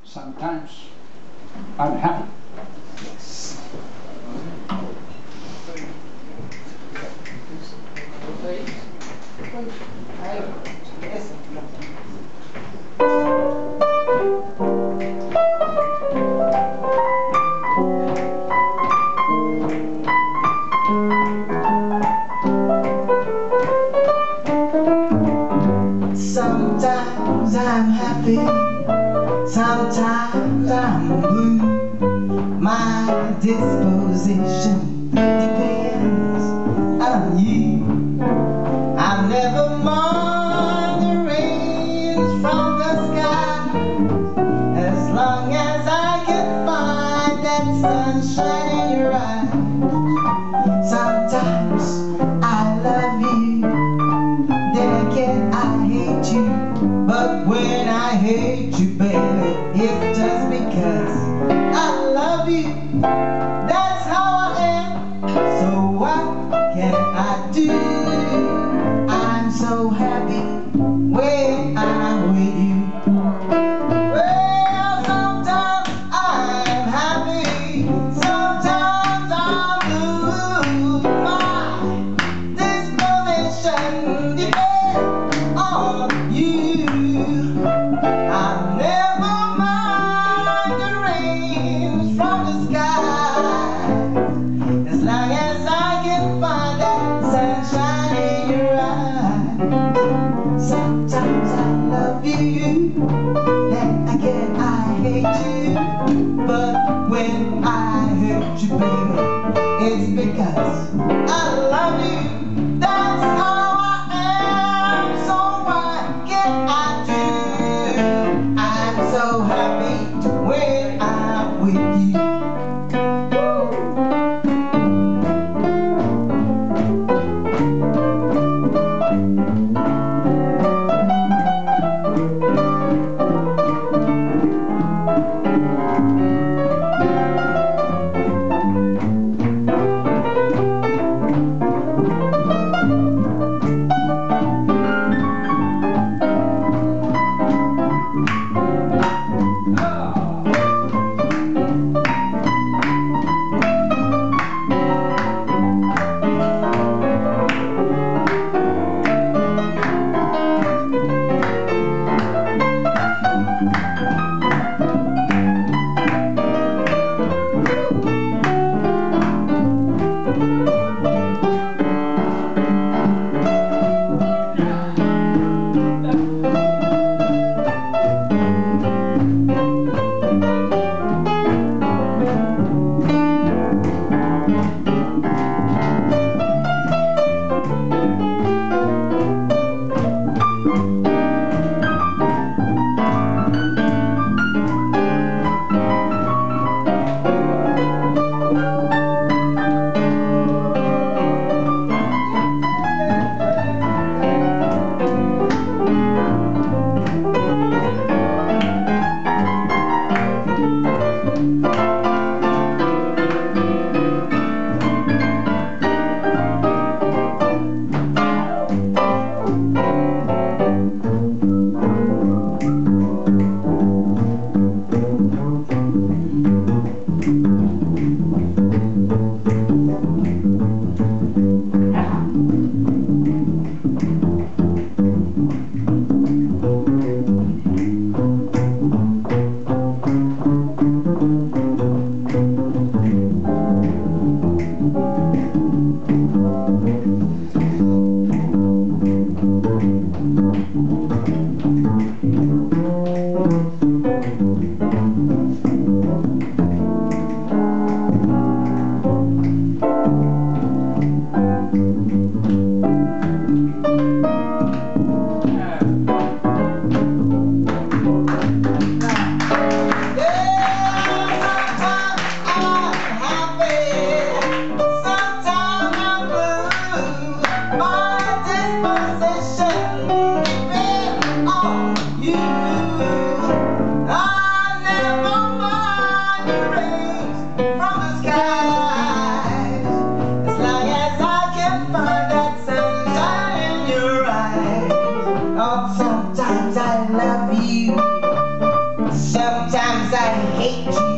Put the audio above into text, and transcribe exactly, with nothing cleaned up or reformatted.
sometimes I'm happy. Sometimes I'm happy, sometimes I'm blue. My disposition depends on you. I never mind the rains from the sky, as long as I can find that sunshine in your eyes. Sometimes I love you, then again I hate you. But when I hate you, baby, it's just because I love you. That's how I am. So what can I do? I'm so happy when I'm with you. Well, sometimes I'm happy, sometimes I'm blue. My disposition depends on you. I never mind the rains from the sky, as long as I can find that sunshine in your eyes. Sometimes I love you, then again I hate you. But when I hurt you, baby, it's because I love you. That's how I am. So what can I do? I'm so happy when I'm with you. Sometimes I hate to